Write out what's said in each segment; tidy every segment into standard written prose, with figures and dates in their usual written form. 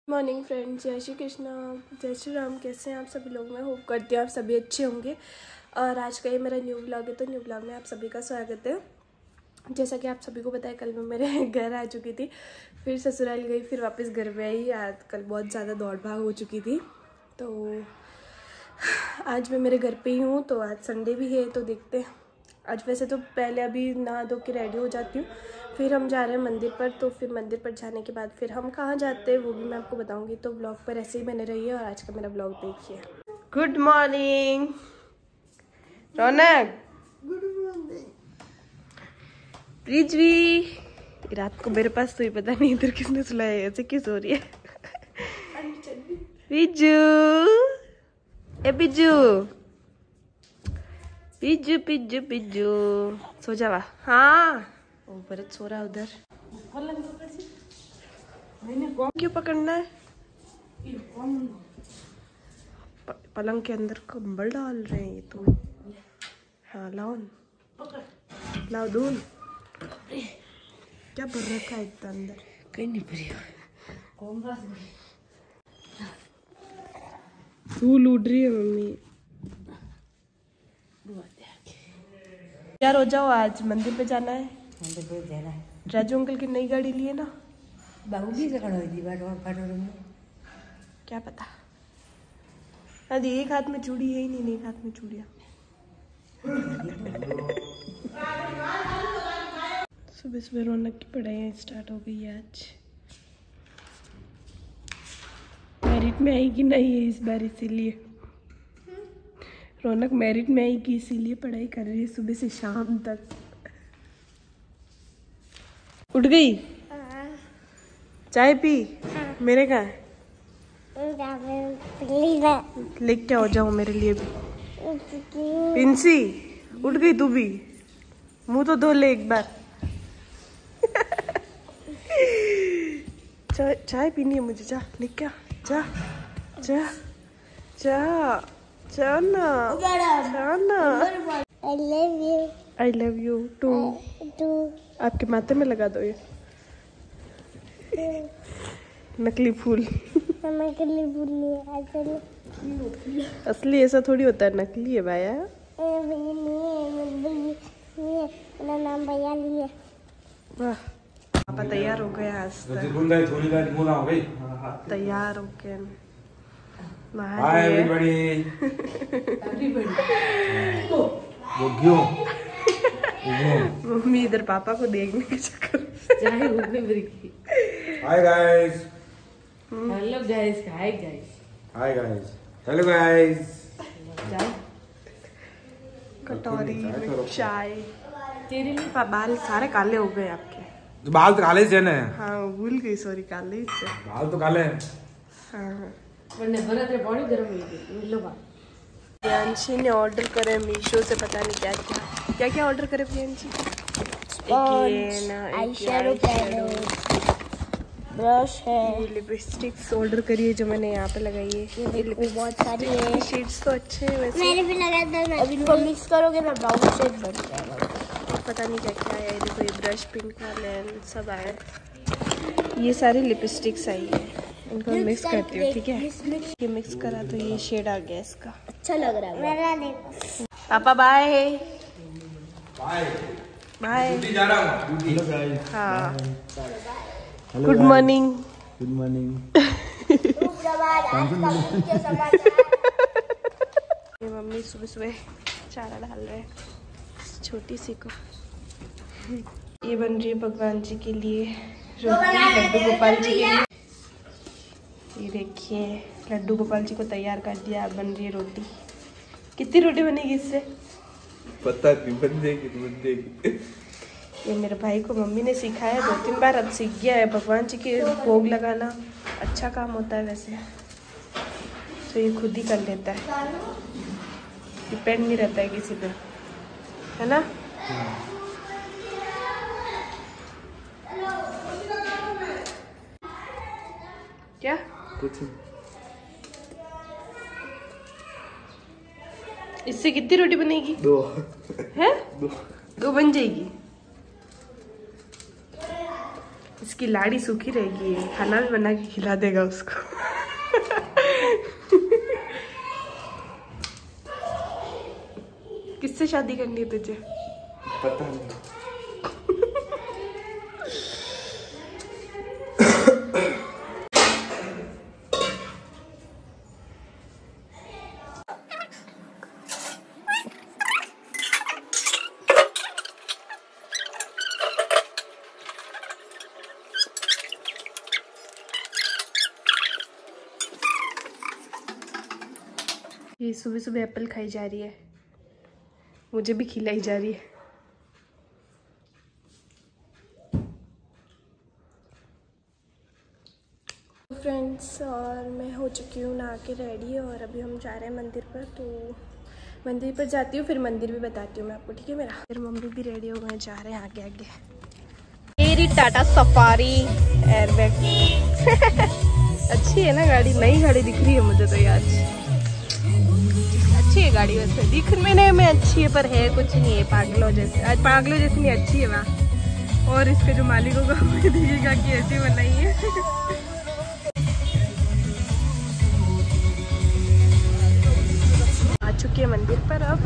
Morning friends, जय श्री कृष्णा, जय श्री राम। कैसे हैं आप सभी लोग? मैं होप करती हूँ आप सभी अच्छे होंगे। और आज का ये मेरा न्यू व्लॉग है, तो न्यू व्लॉग में आप सभी का स्वागत है। जैसा कि आप सभी को पता है, कल मैं मेरे घर आ चुकी थी, फिर ससुराल गई, फिर वापस घर में आई। आज कल बहुत ज़्यादा दौड़ भाग हो चुकी थी, तो आज मैं मेरे घर पे ही हूँ। तो आज संडे भी है, तो देखते हैं। आज वैसे तो पहले अभी नहा धो के रेडी हो जाती हूँ, फिर हम जा रहे हैं मंदिर पर। तो फिर मंदिर पर जाने के बाद फिर हम कहाँ जाते हैं वो भी मैं आपको बताऊँगी। तो ब्लॉग पर ऐसे ही बने रहिए और आज का मेरा ब्लॉग देखिए। Good morning Raunak. Good morning Rizvi. रात को मेरे पास तो ही पता नहीं इधर किसने सुलाया है, ऐसे क्यों सो रही है। बिजू ए बिजू पिज्जू पिज्जू पिज्जू, सो जावा। हाँ वो भरत सो रहा उधर। क्यों पकड़ना है? पलंग के अंदर कंबल डाल रहे हैं ये तो। हाँ लाओ लाओ दून। क्या भर रखा है इतना अंदर? कहीं नहीं भरी। तू लूट रही है मम्मी। यार हो जाओ, आज मंदिर पे जाना है। मंदिर पे जाना है। राजू अंकल की नई गाड़ी लिए ना, बाहुली से खड़ा हुई थी क्या पता। अरे एक हाथ में चूड़ी है ही नहीं, एक हाथ में चूड़ियाँ। सुबह सुबह रौनक की पढ़ाई स्टार्ट हो गई है। आज मेरिट में आएगी नहीं है इस बार, इसीलिए रौनक मेरिट में आएगी, इसीलिए पढ़ाई कर रही है सुबह से शाम तक। उठ गई? चाय पी? मेरे कहाँ है? लेके आओ जाओ मेरे लिए भी। पिंसी उठ गई तू भी? मुंह तो धो ले एक बार। चाय पीनी है मुझे, जा लेके आ। जा जा जा जाना जाना। I love you too। आपके माथे में लगा दो ये नकली फूल। नकली फूल असली ऐसा थोड़ी होता है, नकली है भाया। नाम भैया लिए। वाह पापा तैयार हो गए आज तक। तैयार हो गए। Hi everybody. मम्मी इधर पापा को देखने के चक्कर। Hi guys. Hello guys. Hi guys. Hi guys. Hello guys. कटोरी में चाय। तेरे लिए बाल सारे काले हो गए आपके। बाल तो काले से ना। हाँ भूल गई, सॉरी, काले ही से। बाल तो काले हैं। हाँ बॉडी गर्म हुई। प्रियांशी ने ऑर्डर करे मीशो से, पता नहीं क्या क्या क्या ऑर्डर करे प्रियांशी। ब्रश है, लिपस्टिक्स ऑर्डर करिए जो मैंने यहाँ पे लगाई है। बहुत सारी है। शेड्स तो अच्छे हैं वैसे। मैंने भी लगाया था। अब इनको मिक्स करोगे ना ब्राउन शेड बन जाएगा। पता नहीं क्या क्या है। देखो ये ब्रश, पिंक वाले सब आए। ये सारी लिपस्टिक्स आई है, इनको मिक्स करती हूँ, ठीक है। ये मिक्स करा तो ये शेड आ गया इसका, अच्छा लग रहा है। पापा बाय बाय बाय। हाँ गुड मॉर्निंग। Good morning. ये मम्मी सुबह सुबह चारा डाल रहे हैं छोटी सी को। ये बन रही है भगवान जी के लिए रोटी, लड्डू गोपाल जी के लिए। ये देखिए लड्डू गोपाल जी को तैयार कर दिया, अब बन रही है रोटी। कितनी रोटी बनेगी इससे? पता नहीं, बन जाएगी। ये मेरे भाई को मम्मी ने सिखाया 2-3 बार, अब सीख गया है। भगवान जी के भोग लगाना अच्छा काम होता है वैसे, तो ये खुद ही कर लेता है, डिपेंड नहीं रहता है किसी पे, है ना। क्या कुछ इससे कितनी रोटी बनेगी? 2 है 2 बन जाएगी। इसकी लाड़ी सूखी रहेगी, खाना भी बना के खिला देगा उसको। किससे शादी करनी है तुझे? पता नहीं। ये सुबह सुबह एप्पल खाई जा रही है, मुझे भी खिलाई जा रही है। फ्रेंड्स, और मैं हो चुकी हूँ नहा के रेडी, और अभी हम जा रहे हैं मंदिर पर। तो मंदिर पर जाती हूँ, फिर मंदिर भी बताती हूँ मैं आपको, ठीक है मेरा। फिर मम्मी भी रेडी हो गए, जा रहे हैं आगे आगे। मेरी टाटा सफारी एयरबैग अच्छी है ना गाड़ी, नई गाड़ी दिख रही है मुझे तो यार। अच्छी है गाड़ी वैसे, दिखने में अच्छी है, पर है कुछ नहीं है, पागलों जैसे। आज पागलों जैसी नहीं, अच्छी है वहाँ। और इसके जो मालिक होगा मुझे दिखेगा कि ऐसी बनाई है। आ चुके हैं मंदिर पर अब।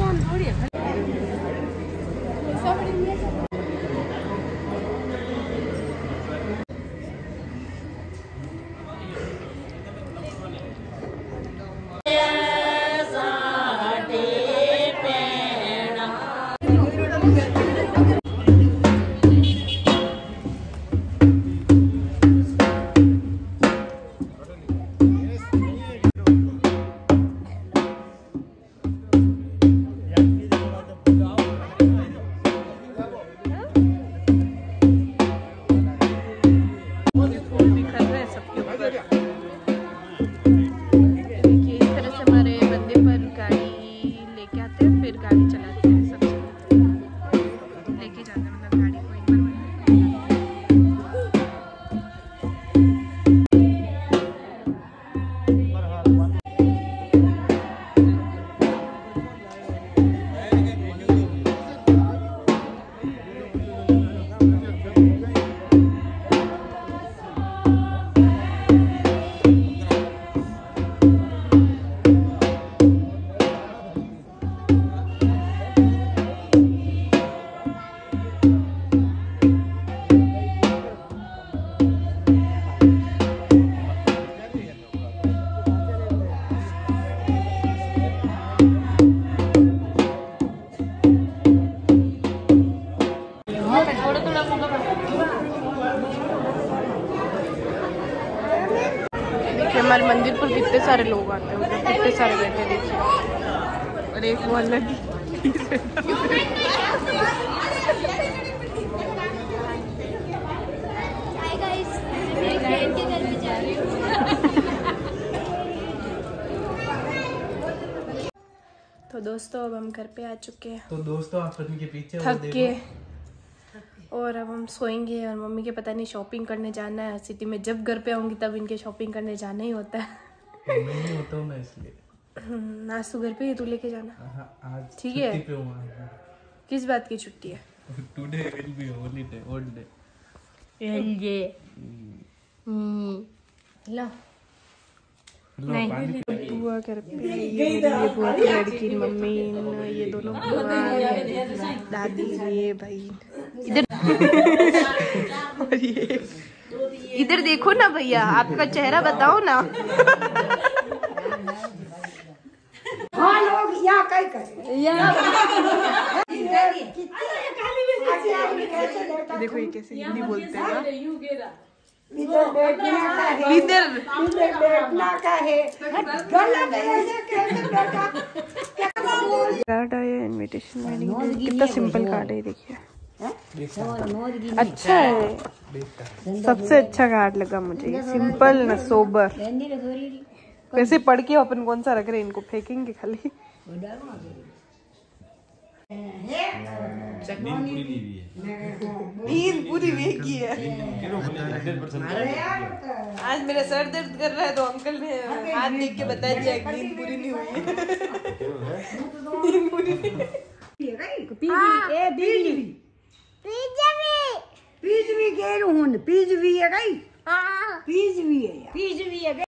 हमारे मंदिर पर कितने सारे लोग आते हैं, मतलब कितने सारे बैठे देखिए। और एक वो अलग तो दोस्तों अब हम घर पे आ चुके हैं। तो दोस्तों आप के पीछे थक के, और अब हम सोएंगे। और मम्मी के पता नहीं शॉपिंग करने जाना है सिटी में। जब घर पे आऊंगी तब इनके शॉपिंग करने जाना ही होता है। मैं नहीं होता हूँ ना इसलिए। आज तो घर पे ही, तू लेके जाना। आज ठीक है। छुट्टी पे हूँ। किस बात की छुट्टी है? Today will be holiday, all day. ला नहीं, बुआ घर पे, ये बुआ की लड़की, मम्मी, ये दोनों बुआ, दादी, ये भाई इधर। और ये इधर देखो ना भैया, आपका चेहरा बताओ ना। हाँ लोग यहाँ कहीं करें। देखो ये कैसे हिंदी बोलते हैं ना। इधर बैठना का है, इधर बैठना का है, गलत है ये कैसे बैठा? कार्ड आया इनविटेशन वेडिंग, कितना सिंपल कार्ड है देखिए। अच्छा है, सबसे अच्छा कार्ड लगा मुझे, सिंपल ना सोबर। वैसे पढ़ के अपन कौन सा रख रहे हैं, इनको फेंकेंगे खाली। नींद पूरी वेगी है। आज मेरा सर दर्द कर रहा है तो अंकल ने हाथ देख के बता दिया कि नींद पूरी नहीं हुई है। कह रही हूँ पीज भी है गई पीज भी है